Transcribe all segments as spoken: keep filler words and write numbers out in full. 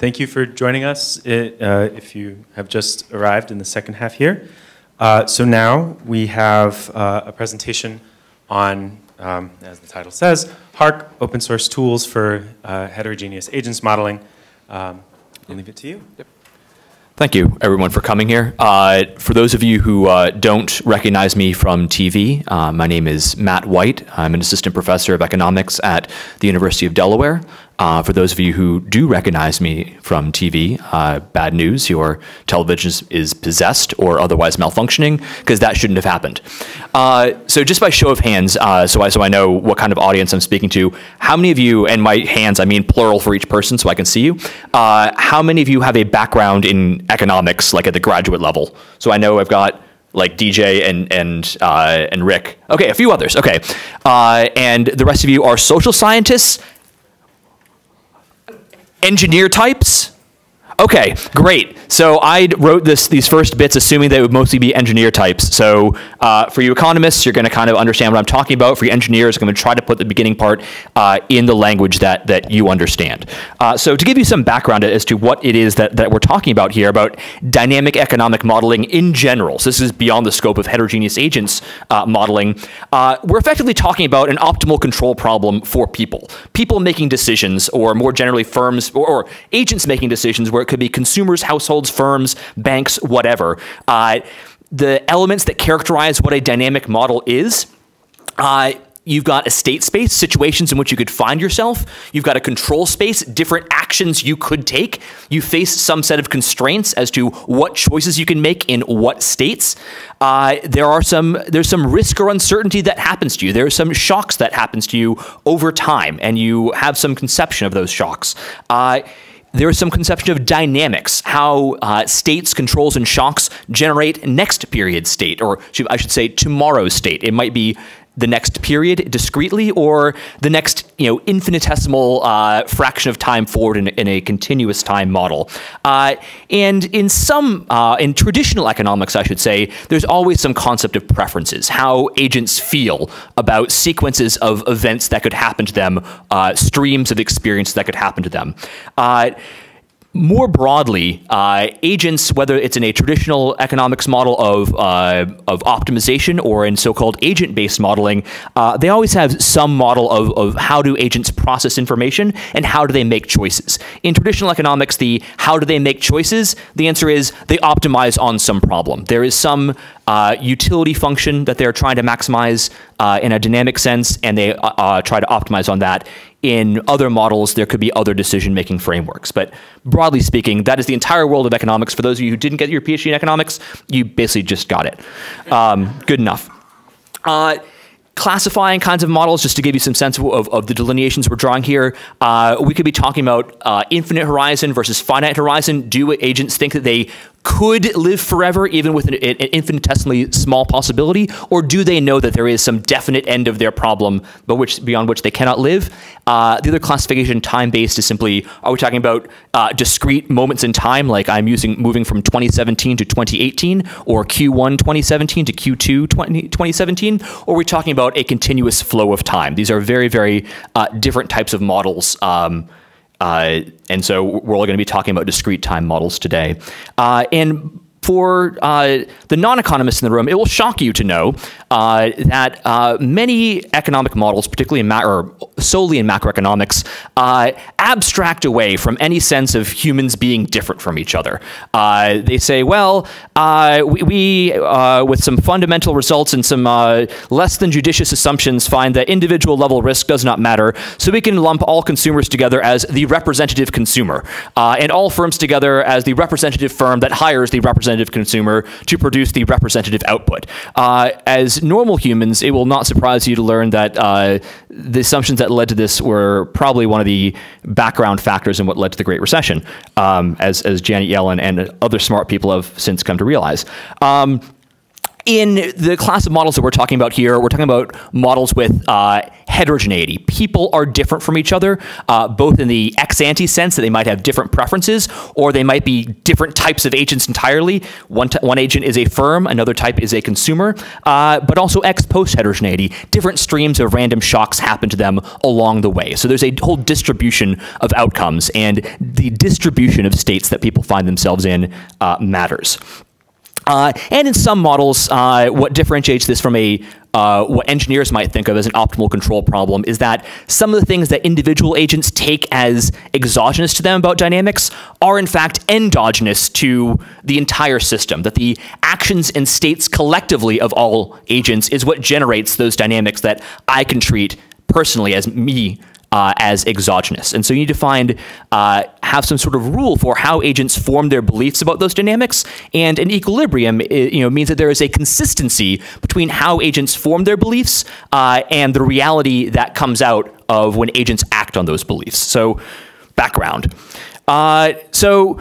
thank you for joining us it, uh, if you have just arrived in the second half here. Uh, so now we have uh, a presentation on, um, as the title says, HARK, open source tools for uh, heterogeneous agents modeling. Um, I'll leave it to you. Yep. Thank you, everyone, for coming here. Uh, for those of you who uh, don't recognize me from T V, uh, my name is Matt White. I'm an assistant professor of economics at the University of Delaware. Uh, for those of you who do recognize me from T V, uh, bad news, your television is, is possessed or otherwise malfunctioning, because that shouldn't have happened. Uh, so just by show of hands, uh, so, I, so I know what kind of audience I'm speaking to, how many of you, and my hands, I mean plural for each person so I can see you, uh, how many of you have a background in economics, like at the graduate level? So I know I've got like D J and and uh, and Rick. Okay, a few others. Okay, uh, and the rest of you are social scientists, engineer types. Okay, great. So I wrote this these first bits assuming they would mostly be engineer types. So uh, for you economists, you're going to kind of understand what I'm talking about. For you engineers, I'm going to try to put the beginning part uh, in the language that that you understand. Uh, so to give you some background as to what it is that, that we're talking about here, about dynamic economic modeling in general, so this is beyond the scope of heterogeneous agents uh, modeling, uh, we're effectively talking about an optimal control problem for people. People making decisions, or more generally firms, or, or agents making decisions where it could be consumers, households, firms, banks, whatever. Uh, the elements that characterize what a dynamic model is, uh, you've got a state space, situations in which you could find yourself. You've got a control space, different actions you could take. You face some set of constraints as to what choices you can make in what states. Uh, there are some, there's some risk or uncertainty that happens to you. There are some shocks that happens to you over time, and you have some conception of those shocks. Uh, There is some conception of dynamics, how uh, states, controls, and shocks generate next period state, or I should say tomorrow's state. It might be the next period discretely, or the next, you know, infinitesimal uh, fraction of time forward in, in a continuous time model. Uh, and in some, uh, in traditional economics, I should say, there's always some concept of preferences, how agents feel about sequences of events that could happen to them, uh, streams of experiences that could happen to them. Uh, More broadly, uh, agents, whether it's in a traditional economics model of, uh, of optimization or in so-called agent-based modeling, uh, they always have some model of, of how do agents process information and how do they make choices. In traditional economics, the how do they make choices, the answer is they optimize on some problem. There is some uh, utility function that they're trying to maximize uh, in a dynamic sense, and they uh, uh, try to optimize on that. In other models, there could be other decision-making frameworks. But broadly speaking, that is the entire world of economics. For those of you who didn't get your PhD in economics, you basically just got it. Um, good enough. Uh, Classifying kinds of models, just to give you some sense of, of, of the delineations we're drawing here, uh, we could be talking about uh, infinite horizon versus finite horizon. Do agents think that they could live forever, even with an, an infinitesimally small possibility, or do they know that there is some definite end of their problem, but which beyond which they cannot live? Uh, the other classification, time-based, is simply, are we talking about uh, discrete moments in time, like I'm using moving from twenty seventeen to twenty eighteen, or Q one twenty seventeen to Q two twenty seventeen, or are we talking about a continuous flow of time? These are very, very uh, different types of models. Um, Uh, and so we're all going to be talking about discrete time models today. Uh, and for uh, the non-economists in the room, it will shock you to know uh, that uh, many economic models, particularly in ma or solely in macroeconomics, uh, abstract away from any sense of humans being different from each other. Uh, they say, well, uh, we, we uh, with some fundamental results and some uh, less than judicious assumptions, find that individual level risk does not matter, so we can lump all consumers together as the representative consumer, uh, and all firms together as the representative firm that hires the representative consumer to produce the representative output. Uh, as normal humans, it will not surprise you to learn that uh, the assumptions that led to this were probably one of the background factors in what led to the Great Recession, um, as, as Janet Yellen and other smart people have since come to realize. Um, In the class of models that we're talking about here, we're talking about models with uh, heterogeneity. People are different from each other, uh, both in the ex-ante sense that they might have different preferences, or they might be different types of agents entirely. One, one agent is a firm, another type is a consumer, uh, but also ex-post heterogeneity. Different streams of random shocks happen to them along the way. So there's a whole distribution of outcomes, and the distribution of states that people find themselves in uh, matters. Uh, and in some models, uh, what differentiates this from a uh, what engineers might think of as an optimal control problem is that some of the things that individual agents take as exogenous to them about dynamics are in fact endogenous to the entire system, that the actions and states collectively of all agents is what generates those dynamics that I can treat personally as me Uh, as exogenous. And so you need to find, uh, have some sort of rule for how agents form their beliefs about those dynamics. And an equilibrium you know, means that there is a consistency between how agents form their beliefs uh, and the reality that comes out of when agents act on those beliefs. So background. Uh, so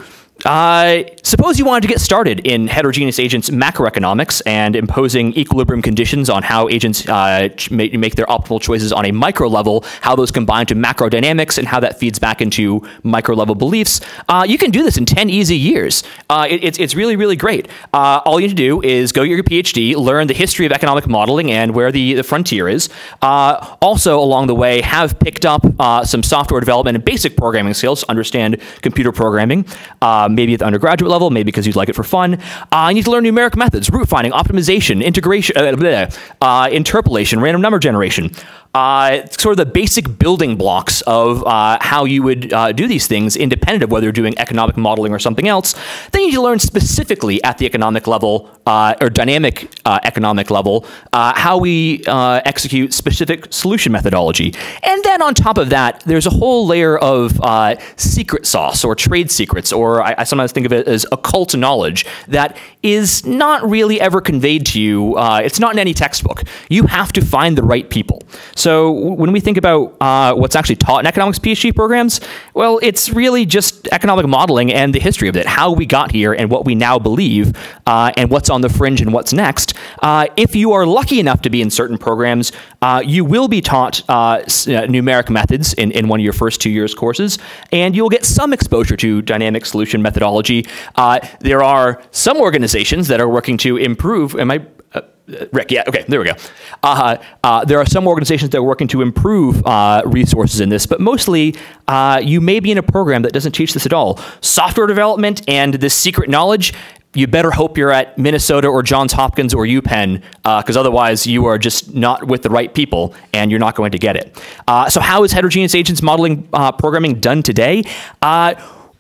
Uh, suppose you wanted to get started in heterogeneous agents macroeconomics and imposing equilibrium conditions on how agents uh, make, make their optimal choices on a micro level, how those combine to macro dynamics, and how that feeds back into micro level beliefs. Uh, you can do this in ten easy years. Uh, it, it's, it's really, really great. Uh, all you need to do is go get your PhD, learn the history of economic modeling and where the, the frontier is. Uh, also, along the way, have picked up uh, some software development and basic programming skills, understand computer programming. Um, maybe at the undergraduate level, maybe because you'd like it for fun. Uh, you need to learn numeric methods, root finding, optimization, integration, uh, bleh, uh, interpolation, random number generation. Uh, sort of the basic building blocks of uh, how you would uh, do these things independent of whether you're doing economic modeling or something else. Then you need to learn specifically at the economic level uh, or dynamic uh, economic level uh, how we uh, execute specific solution methodology. And then on top of that, there's a whole layer of uh, secret sauce or trade secrets, or I, I sometimes think of it as occult knowledge that is not really ever conveyed to you. Uh, it's not in any textbook. You have to find the right people. So when we think about uh, what's actually taught in economics PhD programs, well, it's really just economic modeling and the history of it, how we got here and what we now believe, uh, and what's on the fringe and what's next. Uh, if you are lucky enough to be in certain programs, uh, you will be taught uh, numeric methods in, in one of your first two years courses, and you'll get some exposure to dynamic solution methodology. Uh, there are some organizations that are working to improve, am I Uh, Rick, yeah, okay, there we go. Uh, uh, there are some organizations that are working to improve uh, resources in this, but mostly uh, you may be in a program that doesn't teach this at all. Software development and this secret knowledge, you better hope you're at Minnesota or Johns Hopkins or UPenn, because uh, otherwise you are just not with the right people and you're not going to get it. Uh, so how is heterogeneous agents modeling uh, programming done today? Uh,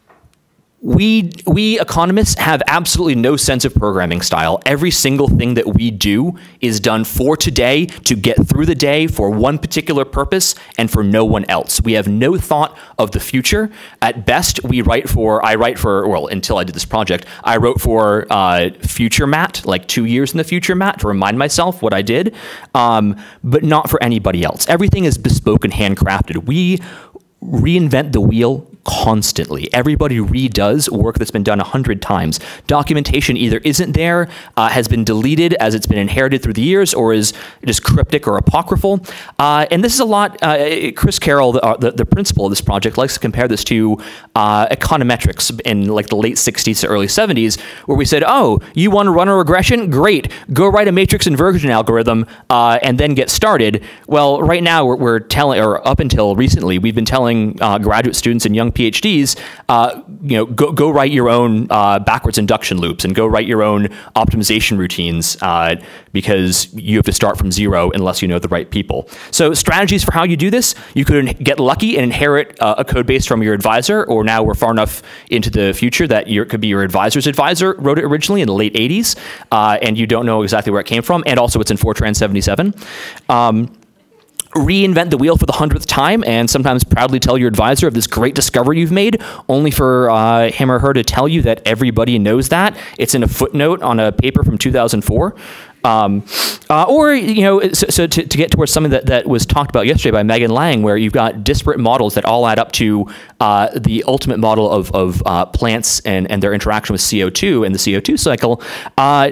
We, we economists have absolutely no sense of programming style. Every single thing that we do is done for today, to get through the day, for one particular purpose, and for no one else. We have no thought of the future. At best, we write for, I write for, well, until I did this project, I wrote for uh, Future Mat, like two years in the Future Mat, to remind myself what I did, um, but not for anybody else. Everything is bespoke and handcrafted. We reinvent the wheel constantly. Everybody redoes work that's been done a hundred times. Documentation either isn't there, uh, has been deleted as it's been inherited through the years, or is just cryptic or apocryphal. Uh, and this is a lot, uh, Chris Carroll, the, uh, the, the principal of this project, likes to compare this to uh, econometrics in like the late sixties to early seventies, where we said, oh, you want to run a regression? Great. Go write a matrix inversion algorithm uh, and then get started. Well, right now we're, we're telling, or up until recently, we've been telling uh, graduate students and young PhDs, uh, you know, go, go write your own uh, backwards induction loops and go write your own optimization routines uh, because you have to start from zero unless you know the right people. So strategies for how you do this: you could get lucky and inherit uh, a code base from your advisor, or now we're far enough into the future that it could be your advisor's advisor wrote it originally in the late eighties, uh, and you don't know exactly where it came from, and also it's in Fortran seventy-seven. Um, Reinvent the wheel for the hundredth time, and sometimes proudly tell your advisor of this great discovery you've made, only for uh, him or her to tell you that everybody knows that. It's in a footnote on a paper from two thousand four. Um, uh, or, you know, so, so to, to get towards something that, that was talked about yesterday by Megan Lang, where you've got disparate models that all add up to uh, the ultimate model of, of uh, plants and, and their interaction with C O two and the C O two cycle. Uh,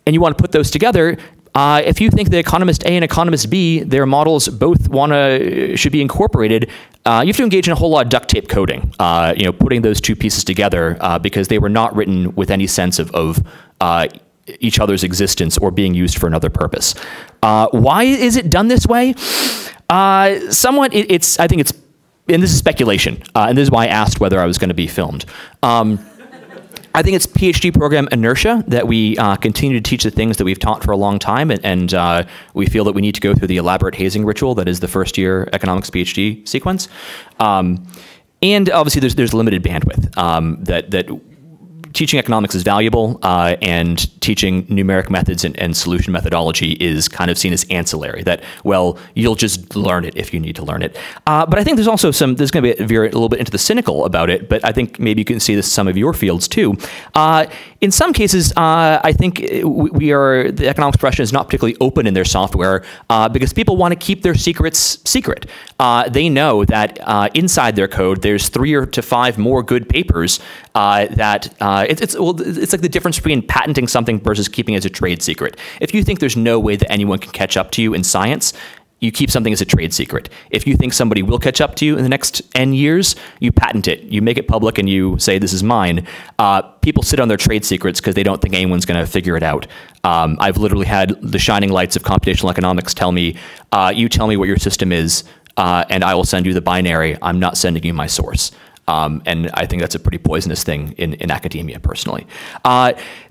and you want to put those together, uh, if you think that economist A and economist B, their models both want to should be incorporated, uh, you have to engage in a whole lot of duct tape coding, uh, you know, putting those two pieces together uh, because they were not written with any sense of, of uh, each other's existence or being used for another purpose. Uh, why is it done this way? Uh, somewhat, it, it's, I think it's, and this is speculation, uh, and this is why I asked whether I was going to be filmed. Um, I think it's PhD program inertia that we uh, continue to teach the things that we've taught for a long time, and, and uh, we feel that we need to go through the elaborate hazing ritual that is the first year economics PhD sequence. Um, and obviously there's, there's limited bandwidth um, that, that teaching economics is valuable, uh, and teaching numeric methods and, and solution methodology is kind of seen as ancillary, that, well, you'll just learn it if you need to learn it. Uh, but I think there's also some, there's going to be a, veer a little bit into the cynical about it, but I think maybe you can see this in some of your fields too. Uh, in some cases, uh, I think we are, the economics profession is not particularly open in their software uh, because people want to keep their secrets secret. Uh, they know that uh, inside their code, there's three or to five more good papers uh, that uh, It's, it's, well, it's like the difference between patenting something versus keeping it as a trade secret. If you think there's no way that anyone can catch up to you in science, you keep something as a trade secret. If you think somebody will catch up to you in the next N years, you patent it. You make it public and you say, this is mine. Uh, people sit on their trade secrets because they don't think anyone's going to figure it out. Um, I've literally had the shining lights of computational economics tell me, uh, you tell me what your system is, uh, and I will send you the binary. I'm not sending you my source. Um, and I think that's a pretty poisonous thing in, in academia, personally. Uh,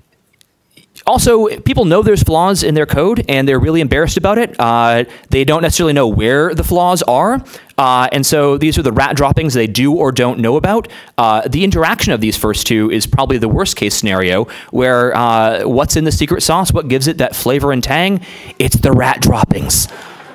also, people know there's flaws in their code, and they're really embarrassed about it. Uh, they don't necessarily know where the flaws are. Uh, and so these are the rat droppings they do or don't know about. Uh, the interaction of these first two is probably the worst case scenario, where uh, what's in the secret sauce, what gives it that flavor and tang? It's the rat droppings.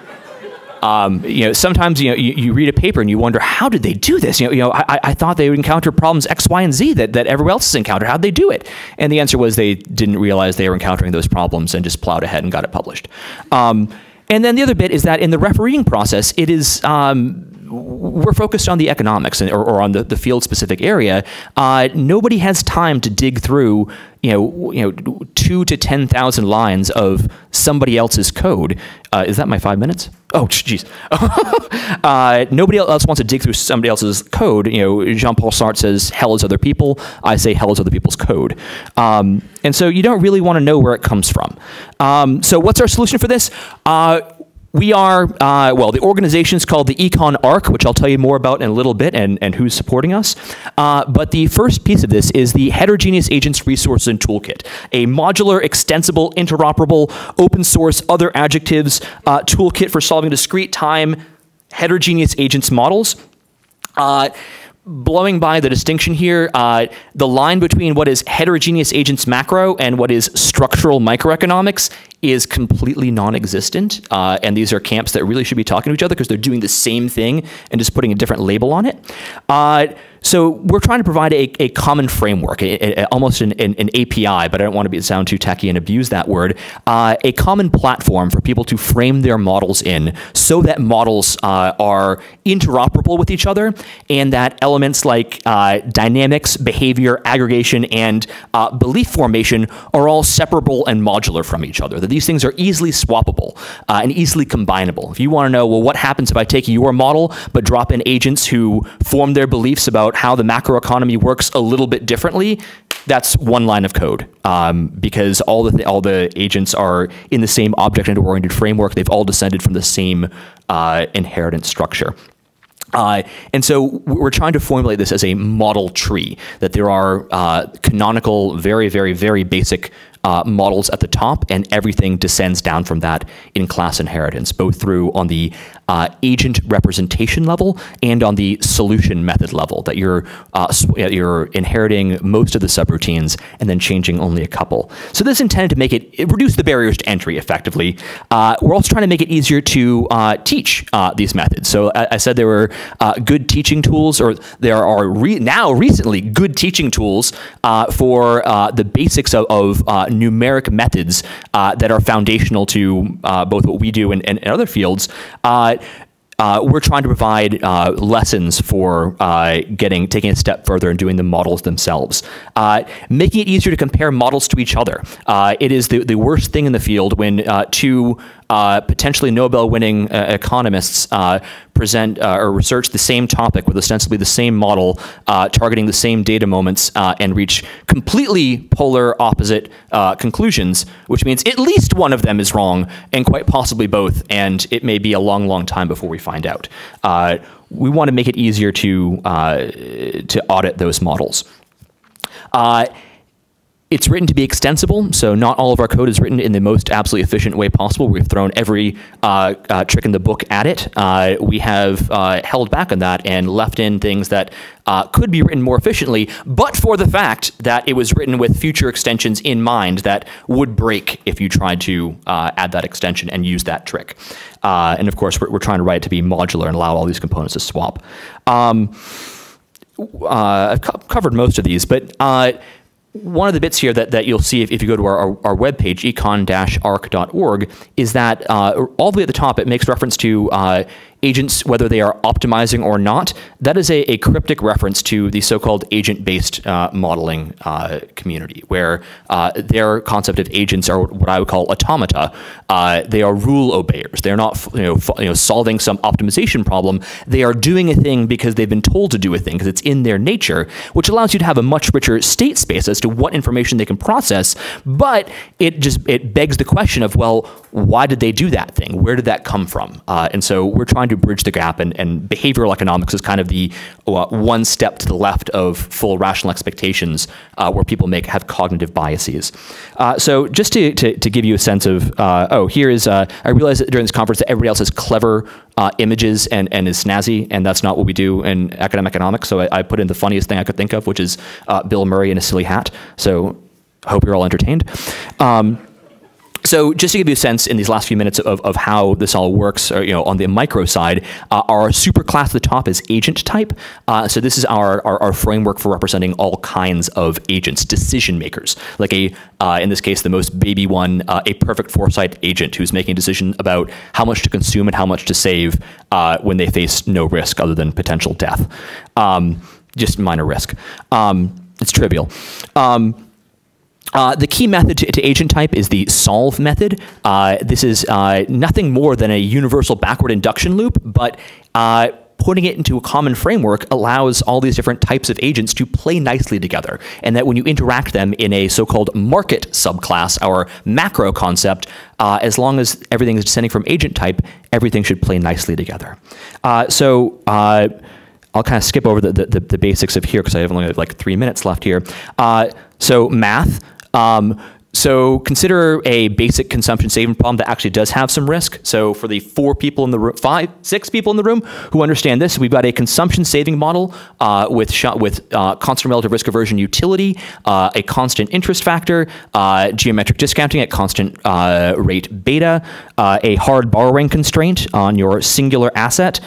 Um, you know, sometimes you know you, you read a paper and you wonder, how did they do this? You know, you know, I, I thought they would encounter problems X, Y, and Z that that everyone else has encountered. How'd they do it? And the answer was they didn't realize they were encountering those problems and just plowed ahead and got it published. Um, and then the other bit is that in the refereeing process, it is um, we're focused on the economics and, or, or on the, the field specific area. Uh, nobody has time to dig through you know, you know, two to ten thousand lines of somebody else's code. Uh, is that my five minutes? Oh, jeez. uh, nobody else wants to dig through somebody else's code. You know, Jean-Paul Sartre says, "Hell is other people." I say, "Hell is other people's code." Um, and so you don't really want to know where it comes from. Um, so what's our solution for this? Uh, We are, uh, well, the organization is called the Econ-ARK, which I'll tell you more about in a little bit, and, and who's supporting us. Uh, but the first piece of this is the Heterogeneous Agents Resources and Toolkit, a modular, extensible, interoperable, open source, other adjectives uh, toolkit for solving discrete time heterogeneous agents models. Uh, Blowing by the distinction here, uh, the line between what is heterogeneous agents macro and what is structural microeconomics is completely non-existent. Uh, and these are camps that really should be talking to each other because they're doing the same thing and just putting a different label on it. Uh, so we're trying to provide a, a common framework, a, a, almost an, an, an A P I, but I don't want to be, sound too tacky and abuse that word, uh, a common platform for people to frame their models in so that models uh, are interoperable with each other and that elements like uh, dynamics, behavior, aggregation, and uh, belief formation are all separable and modular from each other, that these things are easily swappable uh, and easily combinable. If you want to know, well, what happens if I take your model but drop in agents who form their beliefs about how the macroeconomy works a little bit differently, that's one line of code um, because all the, th all the agents are in the same object-oriented framework. They've all descended from the same uh, inheritance structure. Uh, and so we're trying to formulate this as a model tree, that there are uh, canonical, very, very, very basic uh, models at the top, and everything descends down from that in class inheritance, both through on the uh, agent representation level and on the solution method level, that you're, uh, you're inheriting most of the subroutines and then changing only a couple. So this is intended to make it, it reduce the barriers to entry effectively. Uh, we're also trying to make it easier to uh, teach uh, these methods. So I, I said there were uh, good teaching tools, or there are re now recently good teaching tools uh, for uh, the basics of, of uh, numeric methods uh, that are foundational to uh, both what we do and, and, and other fields. Uh, uh, we're trying to provide uh, lessons for uh, getting taking a step further and doing the models themselves, uh, making it easier to compare models to each other. Uh, it is the, the worst thing in the field when uh, two uh, potentially Nobel-winning uh, economists uh, present uh, or research the same topic with ostensibly the same model, uh, targeting the same data moments, uh, and reach completely polar opposite uh, conclusions, which means at least one of them is wrong, and quite possibly both, and it may be a long, long time before we find out. Uh, we want to make it easier to, uh, to audit those models. Uh, It's written to be extensible, so not all of our code is written in the most absolutely efficient way possible. We've thrown every uh, uh, trick in the book at it. Uh, we have uh, held back on that and left in things that uh, could be written more efficiently, but for the fact that it was written with future extensions in mind that would break if you tried to uh, add that extension and use that trick. Uh, and of course, we're, we're trying to write it to be modular and allow all these components to swap. Um, uh, I've co covered most of these, but uh, one of the bits here that, that you'll see if, if you go to our, our, our webpage, econ dash ark dot org, is that uh, all the way at the top, it makes reference to uh, agents, whether they are optimizing or not. That is a, a cryptic reference to the so-called agent-based uh, modeling uh, community, where uh, their concept of agents are what I would call automata. Uh, they are rule obeyers. They're not you know, you know, solving some optimization problem. They are doing a thing because they've been told to do a thing, because it's in their nature, which allows you to have a much richer state space as to what information they can process, but it just it begs the question of, well, why did they do that thing? Where did that come from? Uh, and so we're trying to bridge the gap, and, and behavioral economics is kind of the uh, one step to the left of full rational expectations, uh, where people make have cognitive biases. Uh, so just to, to, to give you a sense of, uh, oh, here is, uh, I realized that during this conference that everybody else has clever uh, images and, and is snazzy, and that's not what we do in academic economics, so I, I put in the funniest thing I could think of, which is uh, Bill Murray in a silly hat. So I hope you're all entertained. Um, So just to give you a sense in these last few minutes of, of how this all works, or, you know, on the micro side, uh, our superclass at the top is agent type. Uh, so this is our, our, our framework for representing all kinds of agents, decision makers, like a, uh, in this case, the most baby one, uh, a perfect foresight agent who's making a decision about how much to consume and how much to save uh, when they face no risk other than potential death. Um, just minor risk. Um, it's trivial. Um, Uh, the key method to, to agent type is the solve method. Uh, this is uh, nothing more than a universal backward induction loop, but uh, putting it into a common framework allows all these different types of agents to play nicely together, and that when you interact them in a so-called market subclass, our macro concept, uh, as long as everything is descending from agent type, everything should play nicely together. Uh, so uh, I'll kind of skip over the, the, the basics of here because I have only like three minutes left here. Uh, so math. Um, so consider a basic consumption saving problem that actually does have some risk. So for the four people in the room, five, six people in the room who understand this, we've got a consumption saving model uh, with sh with uh, constant relative risk aversion utility, uh, a constant interest factor, uh, geometric discounting at constant uh, rate beta, uh, a hard borrowing constraint on your singular asset,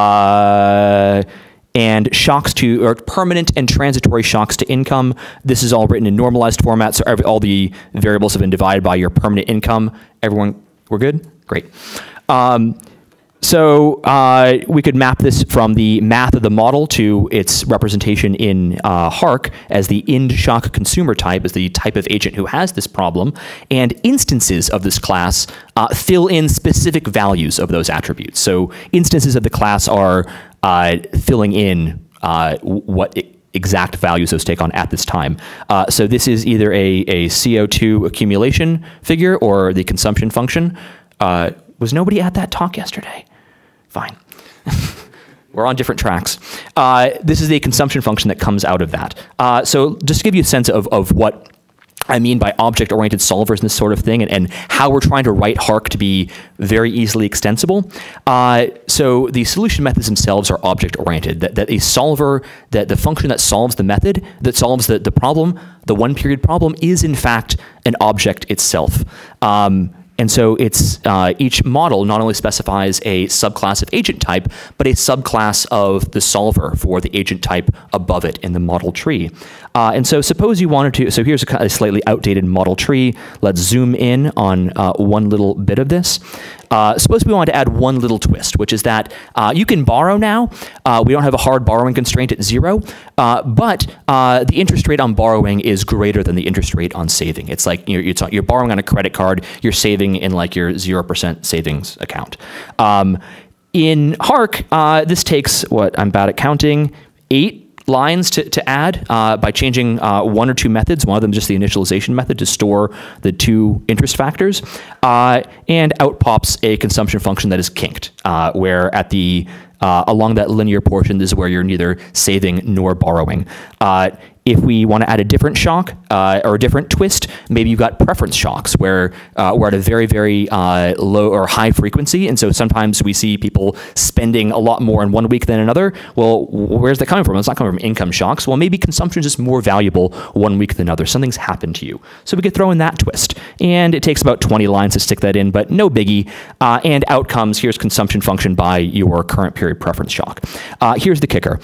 uh, and shocks to, or permanent and transitory shocks to income. This is all written in normalized format, so every, all the variables have been divided by your permanent income. Everyone, we're good? Great. Um, so uh, we could map this from the math of the model to its representation in uh, HARK as the end shock consumer type, as the type of agent who has this problem, and instances of this class uh, fill in specific values of those attributes. So instances of the class are Uh, filling in uh, what exact values those take on at this time. Uh, so this is either a, a C O two accumulation figure or the consumption function. Uh, was nobody at that talk yesterday? Fine. We're on different tracks. Uh, this is the consumption function that comes out of that. Uh, so just to give you a sense of, of what I mean by object-oriented solvers and this sort of thing, and, and how we're trying to write HARK to be very easily extensible. Uh, so the solution methods themselves are object-oriented, that, that a solver, that the function that solves the method, that solves the, the problem, the one-period problem, is in fact an object itself. Um, And so it's uh, each model not only specifies a subclass of agent type, but a subclass of the solver for the agent type above it in the model tree. Uh, and so suppose you wanted to, so here's a, a slightly outdated model tree. Let's zoom in on uh, one little bit of this. Uh, suppose we wanted to add one little twist, which is that uh, you can borrow now. Uh, we don't have a hard borrowing constraint at zero, uh, but uh, the interest rate on borrowing is greater than the interest rate on saving. It's like you're, you're, you're borrowing on a credit card, you're saving in like your zero percent savings account. Um, in HARK, uh, this takes, what, I'm bad at counting, eight lines to, to add uh, by changing uh, one or two methods, one of them just the initialization method to store the two interest factors, uh, and out pops a consumption function that is kinked, uh, where at the uh, along that linear portion, this is where you're neither saving nor borrowing. Uh, If we want to add a different shock uh, or a different twist, maybe you've got preference shocks where uh, we're at a very, very uh, low or high frequency. And so sometimes we see people spending a lot more in one week than another. Well, where's that coming from? It's not coming from income shocks. Well, maybe consumption is just more valuable one week than another. Something's happened to you. So we could throw in that twist. And it takes about twenty lines to stick that in, but no biggie. Uh, and out comes, here's consumption function by your current period preference shock. Uh, here's the kicker.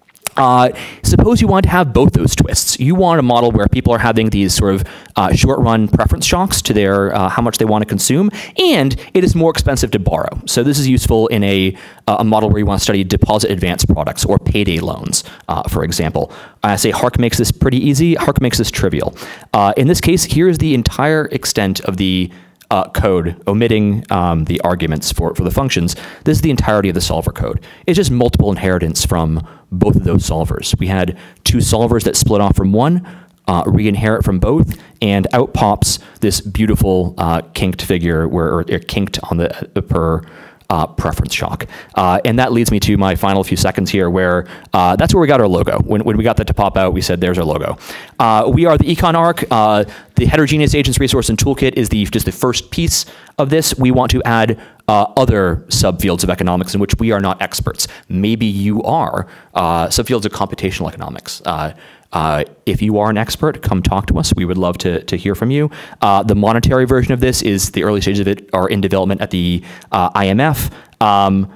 Uh, suppose you want to have both those twists. You want a model where people are having these sort of uh, short-run preference shocks to their uh, how much they want to consume, and it is more expensive to borrow. So this is useful in a, uh, a model where you want to study deposit advance products or payday loans, uh, for example. I say HARK makes this pretty easy. HARK makes this trivial. Uh, in this case, here's the entire extent of the Uh, code, omitting um, the arguments for, for the functions. This is the entirety of the solver code. It's just multiple inheritance from both of those solvers. We had two solvers that split off from one, uh, re-inherit from both, and out pops this beautiful uh, kinked figure where, or, or kinked on the uh, per Uh, preference shock. Uh, and that leads me to my final few seconds here where uh, that's where we got our logo. When, when we got that to pop out, we said, there's our logo. Uh, we are the Econ-ARK. Uh, the Heterogeneous Agents Resource and Toolkit is the, just the first piece of this. We want to add uh, other subfields of economics in which we are not experts. Maybe you are. Uh, subfields of computational economics. Uh, Uh, if you are an expert, come talk to us. We would love to, to hear from you. Uh, the monetary version of this is the early stages of it are in development at the uh, I M F. Um,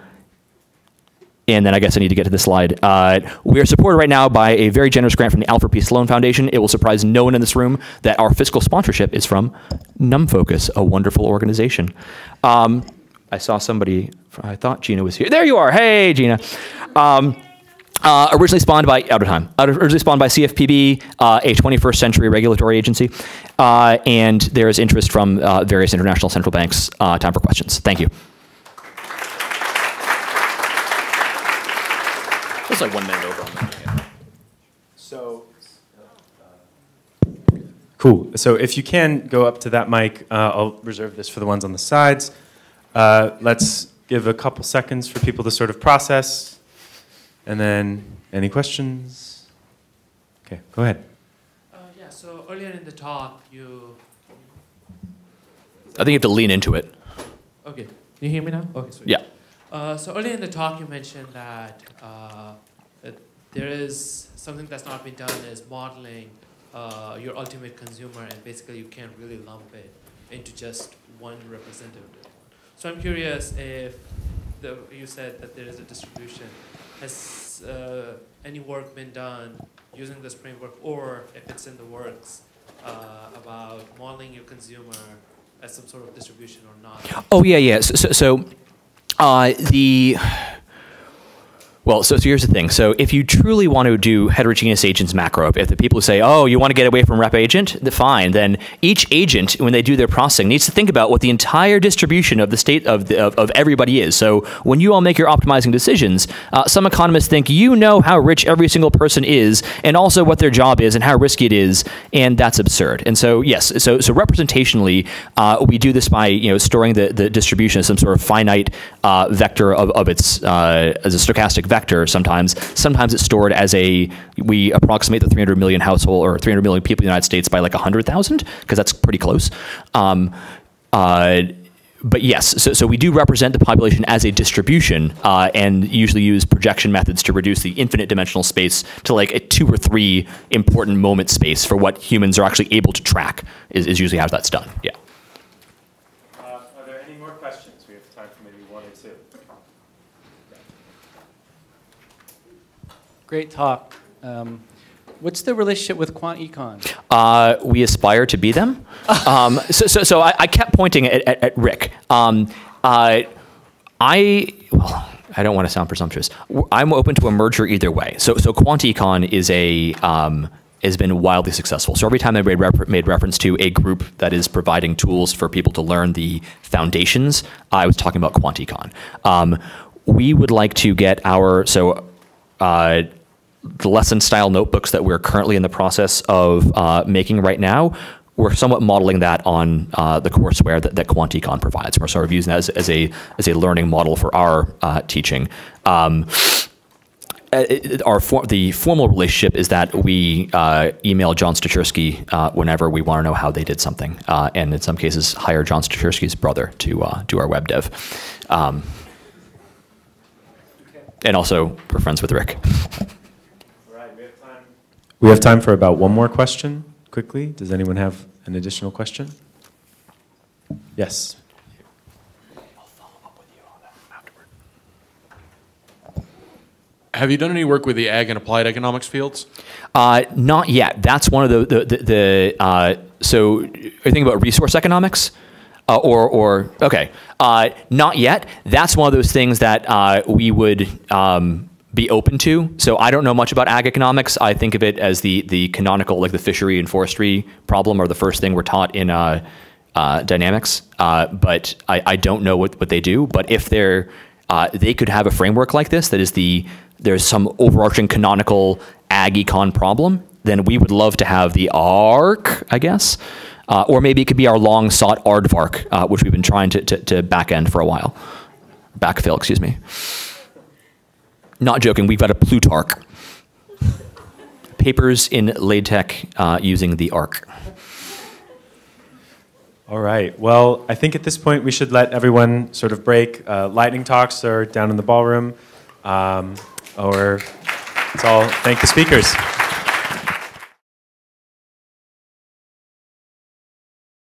and then I guess I need to get to this slide. Uh, we are supported right now by a very generous grant from the Alfred P. Sloan Foundation. It will surprise no one in this room that our fiscal sponsorship is from NumFocus, a wonderful organization. Um, I saw somebody, I thought Gina was here. There you are. Hey, Gina. Um, Uh, originally spawned by, out of time, originally spawned by C F P B, uh, a twenty-first century regulatory agency, uh, and there is interest from uh, various international central banks. Uh, time for questions. Thank you. It's like one minute over on that. Yeah. So, cool. So if you can go up to that mic, uh, I'll reserve this for the ones on the sides. Uh, let's give a couple seconds for people to sort of process. And then, any questions? Okay, go ahead. Uh, yeah, so earlier in the talk, you... I think you have to lean into it. Okay, can you hear me now? Okay, sweet. Yeah. Uh, so earlier in the talk, you mentioned that, uh, that there is something that's not been done is modeling uh, your ultimate consumer, and basically you can't really lump it into just one representative. So I'm curious if the, you said that there is a distribution. Has uh, any work been done using this framework, or if it's in the works, uh, about modeling your consumer as some sort of distribution or not? Oh, yeah, yeah. So, so, so uh, the... Well, so, so here's the thing. So if you truly want to do heterogeneous agents macro, if the people who say, oh, you want to get away from rep agent, the fine, then each agent, when they do their processing, needs to think about what the entire distribution of the state of, the, of, of everybody is. So when you all make your optimizing decisions, uh, some economists think you know how rich every single person is and also what their job is and how risky it is, and that's absurd. And so, yes, so, so representationally, uh, we do this by you know storing the, the distribution as some sort of finite uh, vector of, of its, uh, as a stochastic vector sometimes. Sometimes it's stored as a, we approximate the three hundred million household or three hundred million people in the United States by like one hundred thousand, because that's pretty close. Um, uh, but yes, so, so we do represent the population as a distribution uh, and usually use projection methods to reduce the infinite dimensional space to like a two or three important moment space for what humans are actually able to track is, is usually how that's done, yeah. Uh, are there any more questions? We have time for maybe one or two. Great talk. Um, what's the relationship with quant econ? Uh, we aspire to be them. um, so, so, so I, I kept pointing at, at, at Rick. Um, Uh, I, well, I don't want to sound presumptuous. I'm open to a merger either way. So, so QuantEcon is a, um, has been wildly successful. So every time I made, refer made reference to a group that is providing tools for people to learn the foundations, I was talking about QuantEcon. Um, we would like to get our, so uh, the lesson style notebooks that we're currently in the process of uh, making right now, we're somewhat modeling that on uh, the courseware that, that QuantEcon provides. We're sort of using that as, as, a, as a learning model for our uh, teaching. Um, it, our for, the formal relationship is that we uh, email John Stachersky uh, whenever we want to know how they did something, uh, and in some cases hire John Stachersky's brother to uh, do our web dev. Um, okay. And also, we're friends with Rick. All right, we have time. We have time for about one more question, quickly. Does anyone have an additional question? Yes. I'll follow up with you on that afterward. Have you done any work with the ag and applied economics fields? Uh, not yet. That's one of the, the, the, the uh, so are you thinking about resource economics? Uh, or, or, okay, uh, not yet. That's one of those things that uh, we would um, be open to. So I don't know much about ag economics. I think of it as the, the canonical, like the fishery and forestry problem, or the first thing we're taught in uh, uh, dynamics. Uh, but I, I don't know what, what they do. But if they're, uh, they could have a framework like this that is the, there's some overarching canonical ag econ problem, then we would love to have the ARK, I guess. Uh, or maybe it could be our long-sought aardvark, uh, which we've been trying to, to, to back-end for a while. Backfill, excuse me. Not joking, we've got a Plutarch. Papers in LaTeX uh, using the ARK. All right. Well, I think at this point we should let everyone sort of break. Uh, lightning talks are down in the ballroom. Um, or let's all thank the speakers.